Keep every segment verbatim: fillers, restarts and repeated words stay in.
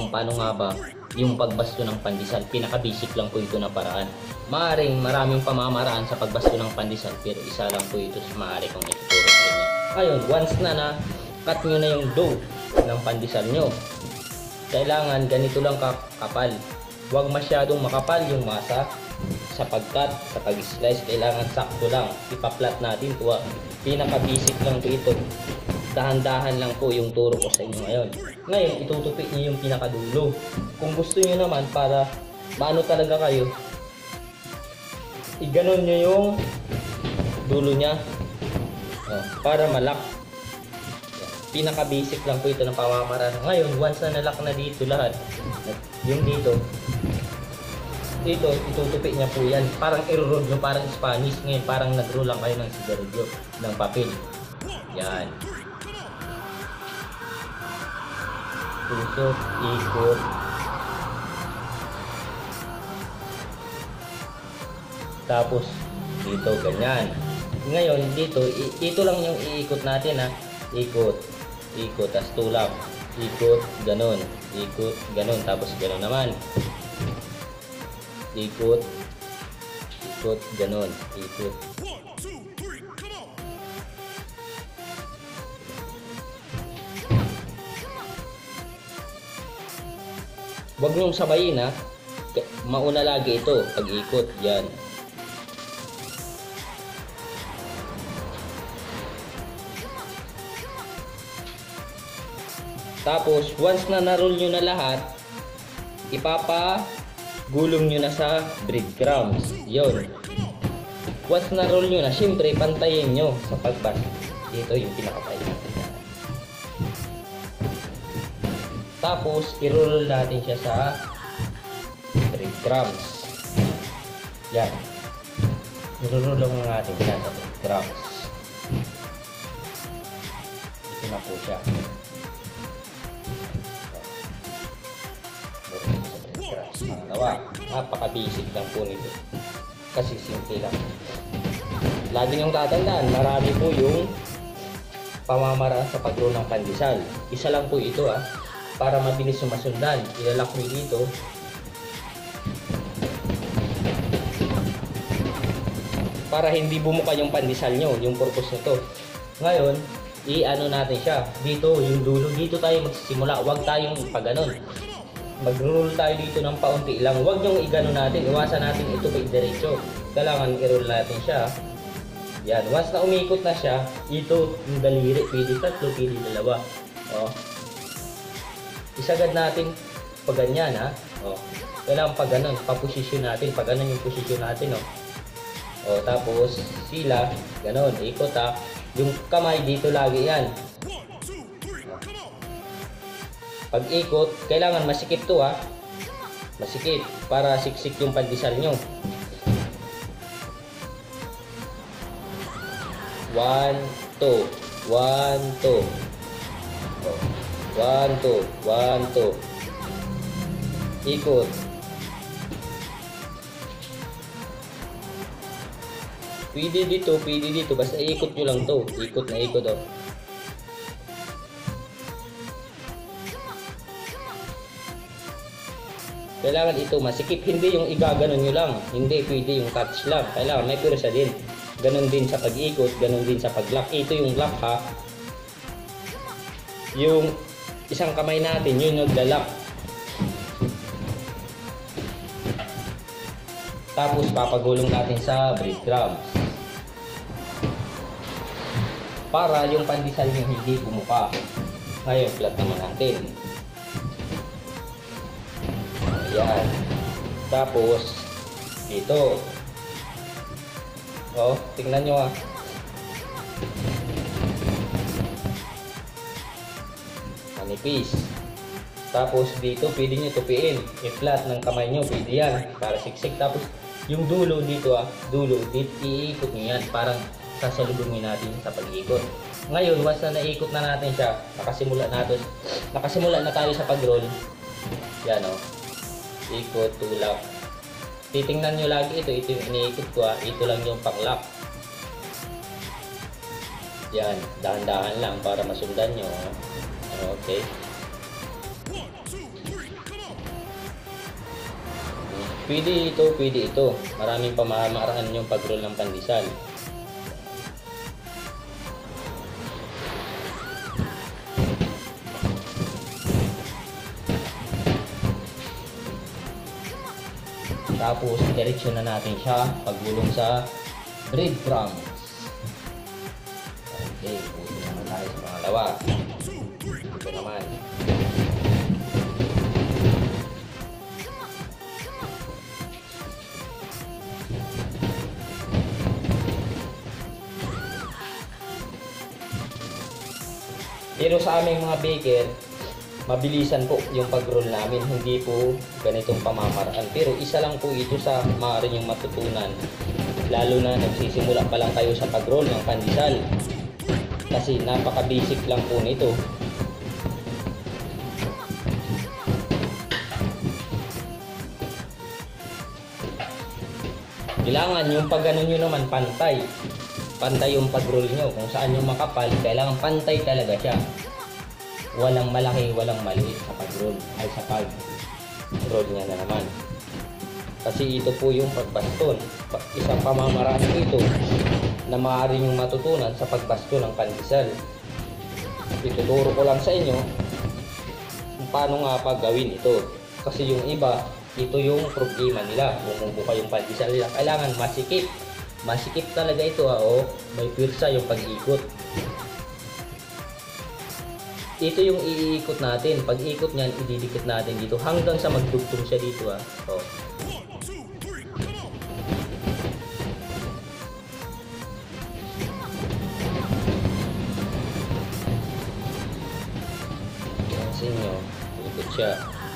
kung paano nga ba yung pagbasto ng pandesal. Pinaka-basic lang po ito na paraan. Maaring maraming pamamaraan sa pagbasto ng pandesal, pero isa lang po ito sa maaari kong ituturo sa inyo. Ngayon, once na na cut nyo na yung dough ng pandesal nyo, kailangan ganito lang kakapal. Huwag masyadong makapal yung masa sa pag-cut, sa pag-slice. Kailangan sakto lang. Ipa-flat natin ito. Pinaka-basic lang po ito. Dahan-dahan lang po yung turo ko sa inyo ngayon. Ngayon, itutupi niyo yung pinakadulo. Kung gusto niyo naman para maano talaga kayo, iganon nyo yung dulo niya, oh, para malak. Pinaka-basic lang po ito ng pamamaraan. Ngayon, once na nalak na dito lahat, yung dito, dito, itutupi niya po yan. Parang i-roll nyo, parang Spanish. Ngayon, parang nag-roll lang kayo ng sigarilyo, ng papel. Yan. Tusok, ikot. Tapos, dito, ganyan. Ngayon, dito, ito lang yung iikot natin, ha. Ikot, ikot, tas tulak. Ikot, ganon. Ikot, ganon. Tapos, ganon naman. Ikot, ikot, ganon. Ikot. Huwag niyong sabayin, ha. Mauna lagi ito pag ikot. Yan. Tapos, once na na-roll nyo na lahat, ipapagulong nyo na sa breadcrumbs. Yun. Once na-roll nyo na, syempre, pantayin nyo sa pagbas. Dito yung pinakapay natin. Tapos, i-roll natin siya sa breadcrumbs. Yan. I-roll lang natin siya sa breadcrumbs. Ito na po siya. Pangalawa, napaka-basic lang po nito. Kasi simple lang. Lagi niyong tatandaan, marami po yung pamamaraan sa pag-roll ng pandesal. Isa lang po ito, ah. Para mabilis sumasundan, ilalak nyo dito. Para hindi bumuka yung pandesal nyo, yung purpose nito. Ngayon, i-ano natin siya. Dito, yung dulo, dito tayo magsisimula. Huwag tayong pag-ganon. Mag-roll tayo dito ng paunti lang. Huwag nyo i-ganon natin. Iwasan natin ito pa diretso. Kailangan i-roll natin siya. Yan. Once na umikot na siya, ito yung daliri. Pwede tatlo, pwede dalawa. O. Isagad natin pag ganyan, ha. O. Kailangan pag ganon. Pa-posisyon natin. Pag ganon yung posisyon natin, o. O. Tapos, sila. Ganon. Ikot, ha. Yung kamay dito lagi yan. Pag ikot, kailangan masikip to, ha. Masikip para siksik yung pandesal nyo. One, two. One, two. One, two. One, two. Ikot. Pwede dito, pwede dito. Basta ikot nyo lang to. Ikot na ikot, oh. Kailangan ito masikip, hindi yung igaganon nyo lang. Hindi pwede yung touch lang. Kailangan may pwersa din. Ganon din sa pag-ikot, ganon din sa pag-lock. Ito yung lock, ha. Yung isang kamay natin, yun nagla-lock. Tapos papagulong natin sa breadcrumbs. Para yung pandesal yung hindi bumuka. Ngayon, flat naman natin. Ayan. Tapos, ito. Oh, tingnan nyo, ah. Manipis. Tapos, dito, pwede nyo tupiin. I-flat ng kamay nyo, pwede yan. Para siksik. Tapos, yung dulo dito, ah. Dulo, dito, iikot nyo yan. Parang sasalubungin natin sa pag-ikot. Ngayon, once na naikot na natin siya, nakasimula natin, nakasimula na tayo sa pag-roll. Yan, oh. Ikot, tulak. Titingnan nyo lagi ito. Ito yung iniikot ko, ha. Ito lang yung pang-lock. Yan. Dahan-dahan lang para masundan nyo, ha. Okay. Pwede ito, pwede ito. Maraming pamamaraan yung pag-roll ng pandesal. Tapos, diretsyon na natin siya paggulong sa breadcrumbs. Okay, puso naman tayo sa pangalawa. Ito naman. Pero sa aming mga baker, mabilisan po yung pag-roll namin, hindi po ganitong pamamaraan. Pero isa lang po ito sa maaari yung matutunan, lalo na nagsisimula pa lang kayo sa pag-roll ng pandesal. Kasi napaka-basic lang po nito. Kailangan yung pag-ano nyo naman pantay. Pantay yung pag-roll nyo. Kung saan yung makapal, kailangan pantay talaga siya. Walang malaki, walang maliit sa pag-roll. Ay sa pag-roll niya na naman. Kasi ito po yung pagbaston. Isang pamamaraan ito na maaari yung matutunan sa pagbaston ng pandesal. Ituturo ko lang sa inyo kung paano nga pa gawin ito. Kasi yung iba, ito yung problema nila. Bumubuka yung pandesal nila. Kailangan masikip. Masikip talaga ito ha, o may pirsa yung pag-ikot. Ito yung iikot natin. Pag ikot niyan, ididikit natin dito hanggang sa magdugtong siya dito ha. O. Yan sa inyo, ikot siya.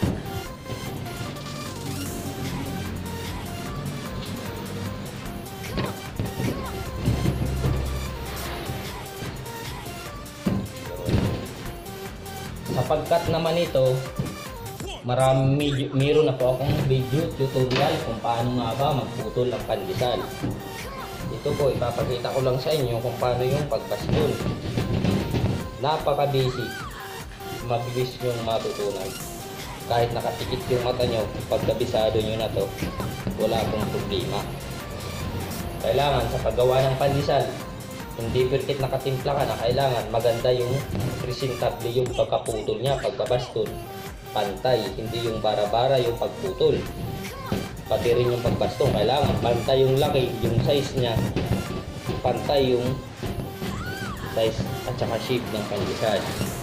Sapagkat naman ito, marami, meron na po akong video tutorial kung paano nga ba magputol ng pandesal. Ito po, ipapakita ko lang sa inyo kung paano yung pagbaston. Napaka-basic, mabilis yung matutunan. Kahit nakatikit yung mata nyo, pagkabisado nyo na to, wala akong problema. Kailangan sa paggawa ng pandesal, hindi perkit nakatimpla ka na, kailangan maganda yung presentable yung pagkaputol niya, pagkabaston, pantay, hindi yung bara-bara yung pagputol. Pati rin yung pagbaston, kailangan pantay yung laki, yung size niya, pantay yung size at saka shape ng pandesal.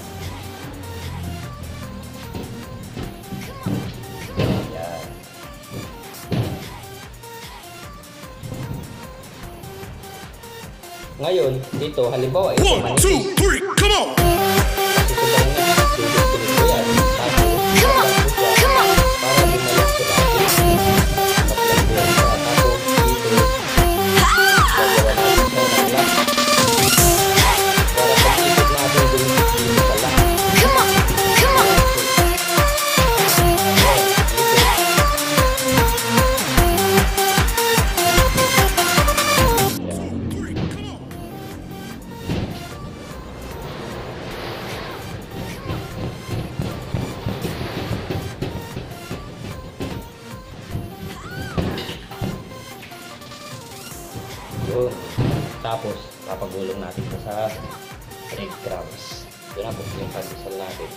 Ngayon, dito, halimbawa, ito One, manipis. two, three, come on! Kasi ito bang nga, dudugtong ko yan. Tapos, tapos siya, para bumalik sa dati. Tapos yan siya. Tapos, dito, gagawa natin siya ng lock. Para pag-ikot natin, dumikit dito sa lock. Yun. Tapos, papagulong natin ito sa breadcrumbs. Ito na po yung pandesal natin.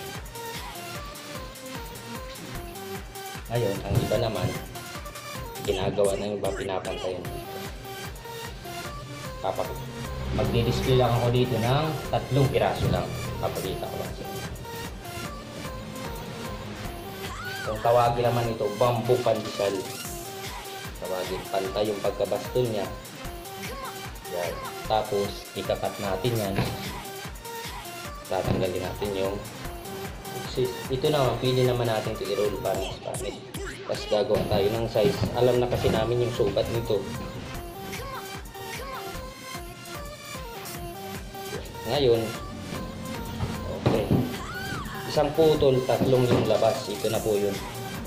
Ngayon, ang iba naman, ginagawa na yung iba, pinapantayan dito. Papag Magdi-display lang ako dito ng tatlong piraso lang. Papagita ko lang sa inyo. Kung tawagin naman ito, bamboo pandesal. Tawagin, pantay yung pagkabaston niya. Yan. Tapos, ikakat natin yan. Tatanggalin natin yung ito naman, pili naman natin ito i-roll panis panis. Tapos gagawa tayo ng size. Alam na kasi namin yung sukat nito. Ngayon, okay. Isang putol, tatlong yung labas. Ito na po yun.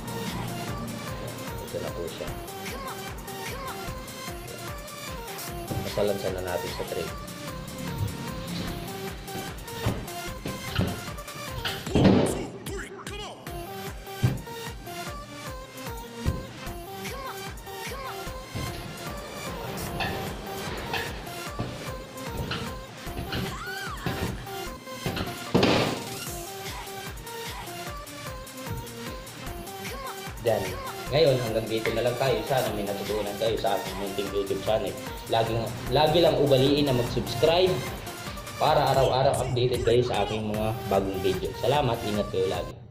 Ito na po siya. Masalansan na natin sa tray. Yan. Ngayon, hanggang dito na lang tayo. Sana may natutunan kayo sa ating munting YouTube channel. Lagi, lagi lang ugaliin na mag-subscribe para araw-araw updated kayo sa aking mga bagong video. Salamat, ingat kayo lagi.